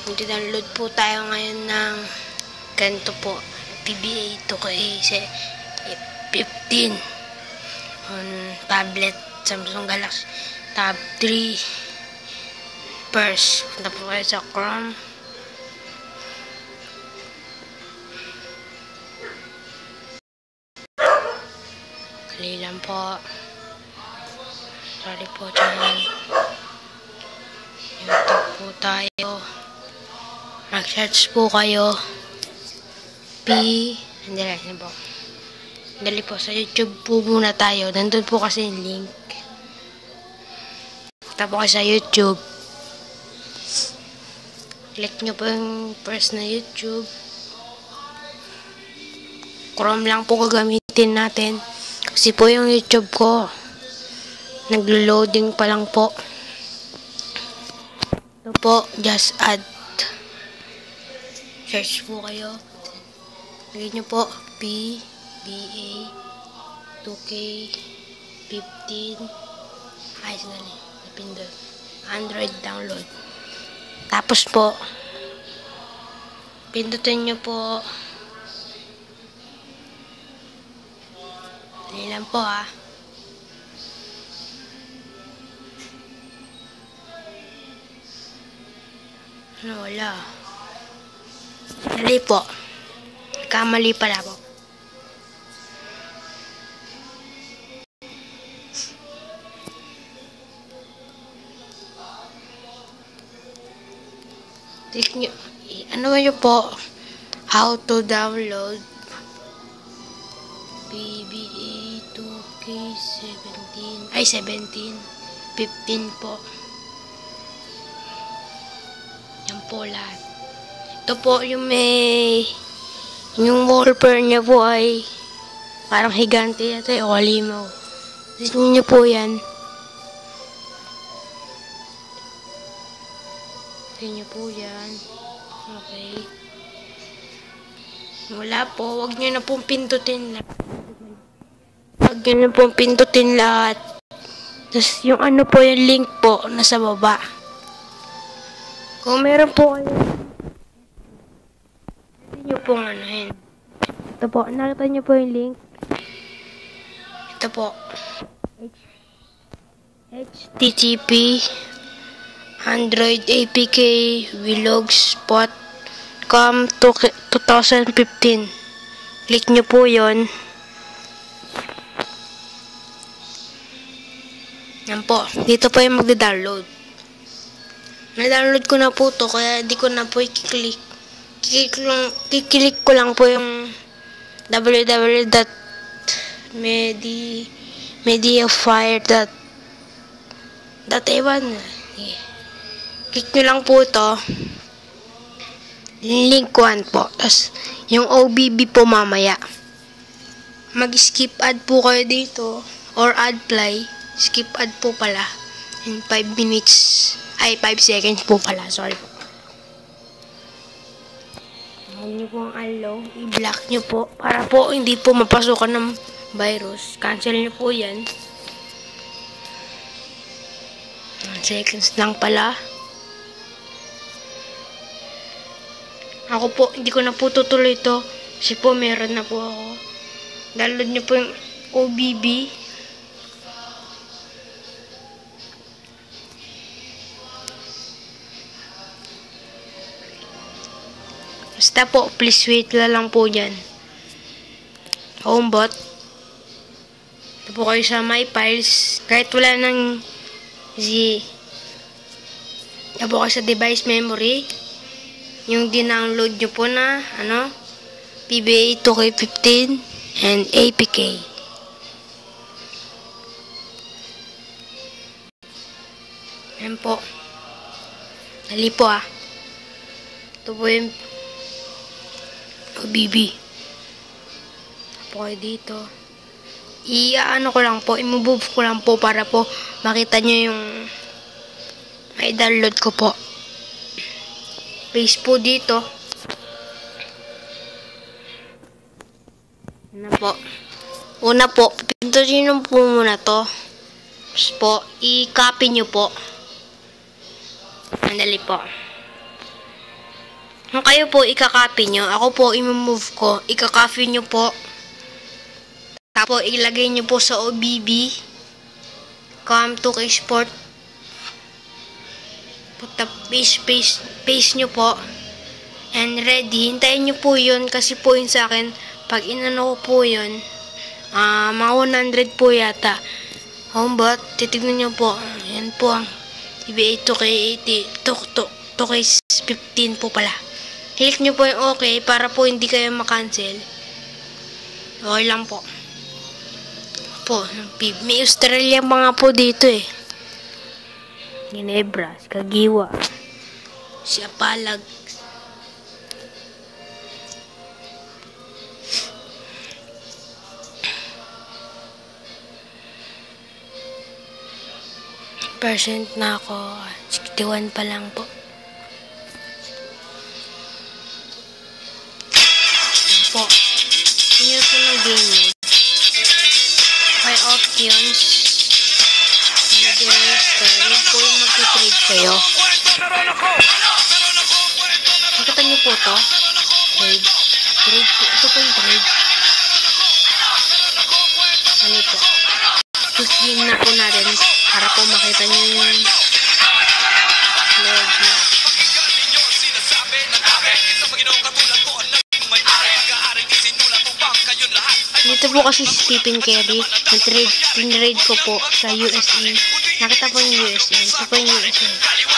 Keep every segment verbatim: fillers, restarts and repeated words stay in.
Mag-download po tayo ngayon ng ganito po, P B A two K fifteen on tablet Samsung Galaxy Tab three. First, punta po kayo sa Chrome. Kali lang po. Sorry po dyan. YouTube po tayo. Mag-search po kayo. P. Hindi lang, hindi po. Dali po, sa YouTube po muna tayo. Nandun po kasi yung link. Punta po kayo sa YouTube. Click nyo po yung first na YouTube. Chrome lang po gagamitin natin. Kasi po yung YouTube ko, naglo-loading pa lang po. Ito po, just add. Search po kayo. Lagyan nyo po P B A two K fifteen. Ay, sandali. Napindot. Android download. Tapos po, pindutin nyo po. Dali lang po ah. Ano, wala. Dali po. Kamali pala po. Click nyo. Ano nyo po? How to download P B A two K seventeen. Ay, seventeen. fifteen po. Yan po lahat. Ito po yung may yung wallpaper niya po ay parang higante yata o halimaw. Tignan niyo po yan. Tignan niyo po yan. Okay. Wala po. Huwag niyo na pong pindutin lahat. Huwag niyo na pong pindutin lahat. Tapos yung ano po yung link po nasa baba. Kung meron po kayo, pwede nyo pong anuhin. Ito po, nakita nyo po yung link. Ito po. H T T P Android A P K Vlogspot com twenty fifteen. Click nyo po yon. Yan po. Dito po yung magda-download. Na-download ko na po to, kaya di ko na po i-click. Kiklik ko lang po yung w w w dot mediafire dot ewan. Click nyo lang po ito. Link one po. Tapos, yung O B B po mamaya. Mag-skip ad po kayo dito. Or ad play. Skip ad po pala. In five minutes. Ay, five seconds po pala. Sorry po. Huwag nyo po ang allow. I-block nyo po. Para po hindi po mapasukan ng virus. Cancel nyo po yan. one seconds lang pala. Ako po, hindi ko na po tutuloy ito. Kasi po, meron na po ako. Download nyo po yung O B B. Basta po, please wait lang po dyan. Homebot. Ito po kayo sa My Files. Kahit wala ng Z. Ito po kayo sa device memory. Yung dinownload nyo po na, ano, P B A two K fifteen and A P K. Yan po. Dali po ah. Ito po yung O B B. Po kayo dito. I-ano ko lang po, i-move ko lang po para po makita nyo yung may download ko po. Paste po dito. Una po. Una po, pindutin nyo po muna to. Tapos po, i-copy nyo po. Andali po. Kung kayo po ikakopy nyo, ako po i-move ko, ikakopy nyo po. Tapos ilagay nyo po sa O B B. Come to export. Puta, paste, paste, paste nyo po. And ready. Hintayin nyo po yun kasi po yun sa akin. Pag inano ko po yun, uh, mga one hundred po yata. Homebot, titignan nyo po. Yan po ang T B A two K eighty, two K fifteen po pala. Click nyo po yung okay para po hindi kayo makancel. Okay lang po. Po, may Australia mga po dito eh. Ginebra, Kagiwa, Siapalag. Percent na ako, sixty-one pa lang po. Yan po. Yun po ng game mode. May options. Yun po yung mag-trade kayo. Nakita nyo po to? Trade. Trade po. Ito po yung trade. Ano ito? Choose game na po natin para po makita nyo yung load na. Dito po kasi si Stephen Curry, na-trade, tin-trade ko po sa U S A. Nakita po yung U S A. Ito po yung U S A.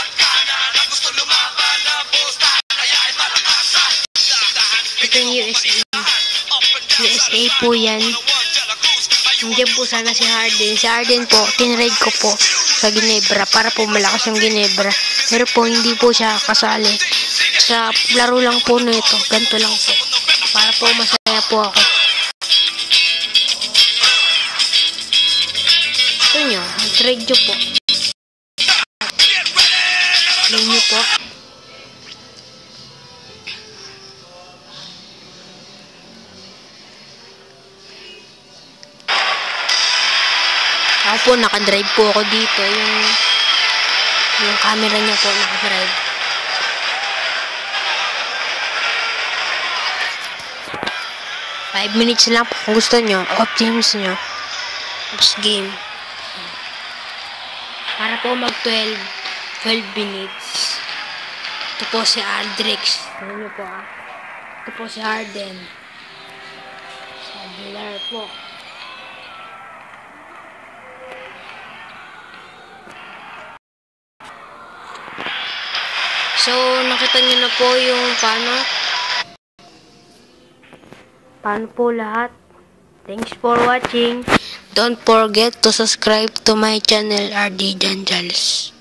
Ito yung U S A. U S A po yan. Nandiyan po sana si Harden. Si Harden po, tin-trade ko po sa Ginebra para po malakas yung Ginebra. Pero po, hindi po siya kasali. Sa laro lang po na ito. Ganito lang po. Para po masaya po ako. Ito nyo, trade nyo po. Trade nyo po. Ako po, nakadrive po ako dito. Yung, yung camera niya po, nakadrive. five minutes lang po kung gusto nyo. Off games nyo. Off game. Para po mag twelve minutes. Ito po si Aldrix. Ano nyo po ah. Ito po si Harden. Sa Villar po. So, nakita nyo na po yung paano. Paano po lahat. Thanks for watching. Don't forget to subscribe to my channel, R D Janjals.